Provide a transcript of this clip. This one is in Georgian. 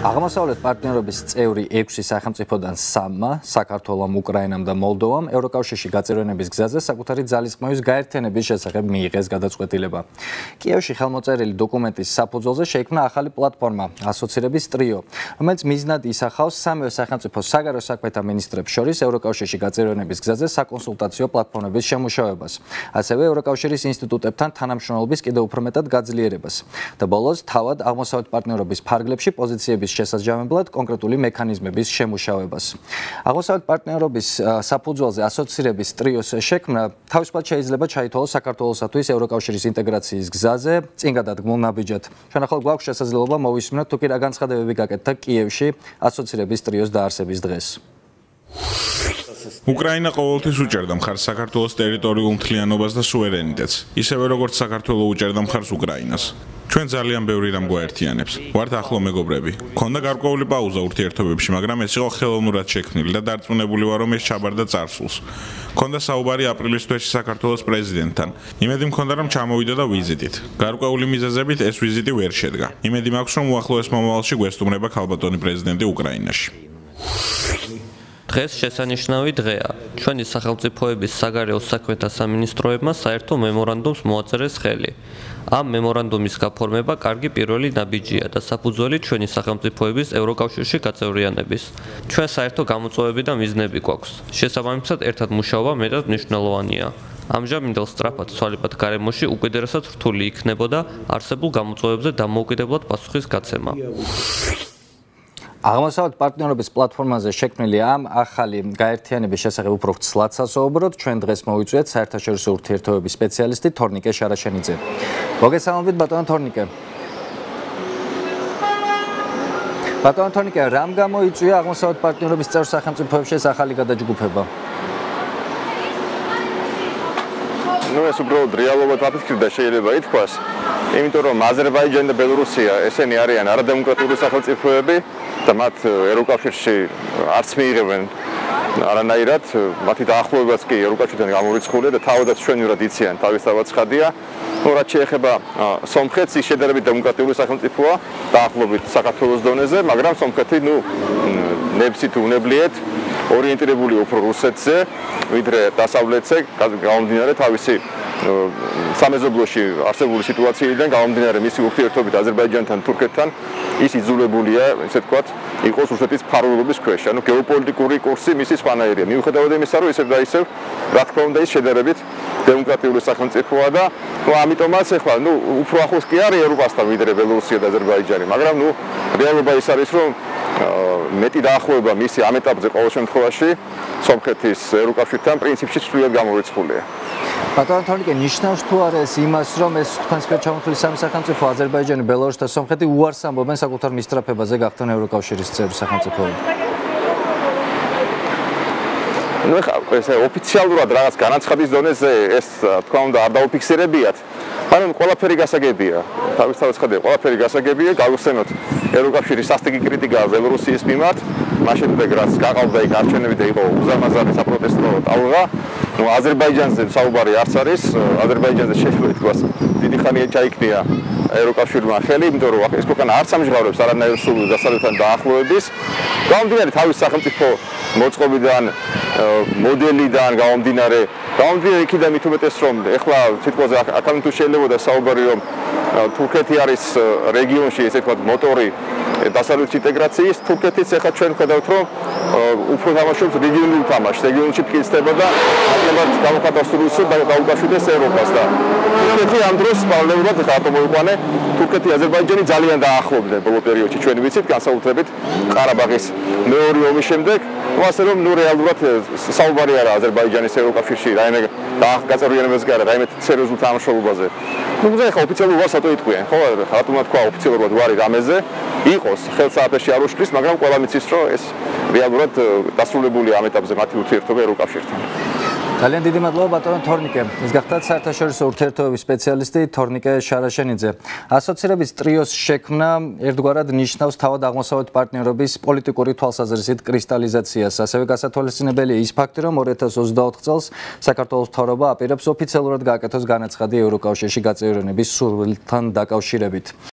აღმოსავლეთ პარტნიორობის წევრი 6 სახელმწიფოდან 3-მა, საქართველომ, უკრაინამ და მოლდოვამ ევროკავშირში გაწევრიანების გზაზე საკუთარი ძალისხმევის გაერთიანების შესახებ მიიღეს გადაწყვეტილება. კიევში ხელმოწერილი დოკუმენტის საფუძველზე შეიქმნა ახალი პლატფორმა ასოცირების ტრიო, რომელიც მიზნად ისახავს სამივე სახელმწიფოს საგარეო საქმეთა მინისტრებს შორის ევროკავშირში გაწევრიანების გზაზე საკონსულტაციო პლატფორმების შემუშავებას, ასევე ევროკავშირის ინსტიტუტებთან თანამშრომლობის კიდევ უფრო მეტად გაძლიერებას. და ბოლოს თავად აღმოსავლეთ პარტნიორობის ფარგლებში პოზიციების შესაძლებლად კონკრეტული მექანიზმების შემუშავებას. აღმოსავლეთ პარტნიორობის საფუძველზე ასოცირების ტრიოს შექმნა თავისუფლად შეიძლება ჩაითვალოს საქართველოსათვის ევროკავშირის ინტეგრაციის გზაზე წინ გადადგმულ ნაბიჯად. ჩვენ ახლა გვაქვს შესაძლებლობა მოვისმინოთ თუ კი რა განცხადებები გაკეთდა კიევში ასოცირების ტრიოს დაარსების დღეს. უკრაინა ყოველთვის უჭერდა მხარს საქართველოს ტერიტორიულ მთლიანობას და სუვერენიტეტს, ისევე როგორც საქართველო უჭერდა მხარს უკრაინას. ჩვენ ძალიან ბევრი რამ გვაერთიანებს. ვართ ახლო მეგობრები. ქონდა გარკვეული პაუზა ურთიერთობებში, მაგრამ ეს იყო ხელოვნურად შექმნილი და დარწმუნებული ვარ, რომ ეს ჩაბარდა წარსულს. ქონდა საუბარი აპრილის თვეში საქართველოს პრეზიდენტთან. იმედი მქონდა, რომ ჩამოვიდა და ვიზიტით. გარკვეული მიზეზებით ეს ვიზიტი ვერ შედგა. იმედი მაქვს, რომ უახლოეს მომავალში გვესტუმრება ქალბატონი პრეზიდენტი უკრაინაში. დღეს შესანიშნავი დღეა. ჩვენი სახელმწიფოების საგარეო საქმეთა სამინისტროებმა საერთო მემორანდუმს მოაწერეს ხელი. ამ მემორანდუმის გაფორმება კარგი პირველი ნაბიჯია და საფუძველი ჩვენი სახელმწიფოების ევროკავშირში გაწევრიანების. ჩვენ საერთო გამოწვევები და მიზნები გვაქვს. შესაბამისად, ერთად მუშაობა მეტად მნიშვნელოვანია. ამჟამინდელ სწრაფად ცვალებად გარემოში უკიდურესად რთული იქნებოდა არსებულ გამოწვევებზე დამოუკიდებლად პასუხის გაცემა. აღმოსავლეთ პარტნიორობის პლატფორმაზე შექმნილი ამ ახალი გაერთიანების შესახებ უფრო ცლად სასაუბროთ ჩვენ დღეს მოვიწვიეთ საერთაშორისო ურთიერთობების სპეციალისტი თორნიკე შარაშენიძე. მოგესალმებით ბატონო თორნიკე. ბატონო თორნიკე, რამ გამოიწვია აღმოსავლეთ პარტნიორობის წევრ სახელმწიფოებში ეს ახალი გადაჯგუფება? ეს უბრალოდ რეალობად აფიქრდა შეიძლება ითქვას, იმიტომ რომ აზერბაიჯანი და ბელორუსია ესენი არიან არადემოკრატიული სახელმწიფოები და მათ ევროკავშირში არც მიიღებენ არანაირად, მათი დაახლოებაც კი ევროკავშირთან გამორიცხულია და თავადაც ჩვენურად იციან თავისთავად ცხადია. რაც შეეხება სომხეთს, ის შედარებით დემოკრატიული სახელმწიფოა დაახლოებით საქართველოს დონეზე, მაგრამ სომხეთი ნებსით უნებლიეთ ორიენტირებული უფრო რუსეთზე, ვიდრე დასავლეთზე, გამომდინარე თავისი სამეზობლოში არსებული სიტუაციიდან გამომდინარე მისი ურთიერთობით აზერბაიჯანთან, თურქეთთან, ის იძულებულია, ესე ვთქვათ, იყოს რუსეთის მფარველობის ქვეშ. ანუ გეოპოლიტიკური კურსი მისი სხვანაირია. მიუხედავად იმისა, რომ ისევ და ისევ, რა თქმა უნდა, ის შედარებით დემოკრატიული სახელმწიფოა და ამიტომაც ახლა უფრო ახლოს კი არის ევროპასთან ვიდრე ბელორუსია და აზერბაიჯანი, მაგრამ რეალობა ის არის, რომ მეტი დაახლოება მისი ამ ეტაპზე ყოველ შემთხვევაში სომხეთის ევროკავშირთან პრინციპში სრულიად გამორიცხულია. ბატონო თორნიკე, ნიშნავს თუ არა ეს იმას, რომ ეს თქვენს მიერ ჩამოთვლილი სამი სახელმწიფო აზერბაიჯანი, ბელორუსი და სომხეთი უარს ამბობენ საკუთარ მისწრაფებაზე გახდნენ ევროკავშირის წევრი სახელმწიფოები? ესე ოფიციალურად რაღაც განაცხადის დონეზე ეს თქვა უნდა არ დაუფიქსირებიათ, მაგრამ ყველაფერი გასაგებია. თავისთავად ცხადია, ყველაფერი გასაგებია, გავიხსენოთ ევროკავშირის სასტიკი კრიტიკა ბელორუსიის მიმართ, მაშინ რაც გაყავდა იქ არჩევნები და იყო უზარმაზარი საპროტესტო ტალღა. აზერბაიჯანზე საუბარი არც არის, აზერბაიჯანზე შეიძლება ითქვას დიდი ხანია ჩაიქნია ევროკავშირმა ხელი, იმიტომ რომ ეს ქვეყანა არც ამჟღავნებს არანაირ სულ დასავლეთთან დაახლოების. გამომდინარე თავის სახელმწიფო მოწყობიდან, მოდელიდან გამომდინარე იქიდან მით უმეტეს რომ ეხლა სიტყვაზე აქამდე თუ შეიძლებოდა საუბარი რომ თურქეთი არის რეგიონში ესე ვთქვათ მოტორი დასავლეთის ინტეგრაციის, თურქეთიც ეხლა ჩვენ ხედავთ რომ უფრო თამაშობს რეგიონულ თამაშს, რეგიონში მტკიცდება და ნაკლებად გამოხატავს რუსეთს და დაუკავშირდეს ევროპას და თურქეთი ამ დროს პარალელურად ხართ მოიყვანე თურქეთი აზერბაიჯანი ძალიან დაახლოვდნენ ბოლო პერიოდში ჩვენ ვიცით განსაკუთრებით ყარაბაღის მეორე ომის შემდეგ, ასე რომ რეალურად საუბარი არა აზერბაიჯანის ევროკავშირში რაიმე გაწევრიანებაზე კი არა, რაიმე სერიოზულ თანამშრომლობაზე. ეხლა ოფიციალურ ვარს ატო იტყვიან, ხო, რატომ თქვა ოფიციალურად ვარი რამეზე, იყოს ხელსაათებში არ უშლის, მაგრამ ყველა მიცის რომ ეს რეალურად დასრულებულია ამ ეტაპზე მათი ურთიერთობა ევროკავშირთან. ძალიან დიდი მადლობა ბატონო თორნიკე. ეს გახდათ საერთაშორისო ურთიერთობების სპეციალისტი თორნიკე შარაშენიძე. ასოცირების ტრიოს შექმნა ერთგვარად ნიშნავს თავად აღმოსავლეთ პარტნიორობის პოლიტიკური თვალსაზრისით კრისტალიზაციას. ასევე გასათვალისწინებელია ის ფაქტი, რომ 2024 წელს საქართველოს მთავრობა აპირებს ოფიციალურად გააკეთოს განაცხადი ევროკავშირში გაწევრიანების სურვილთან დაკავშირებით.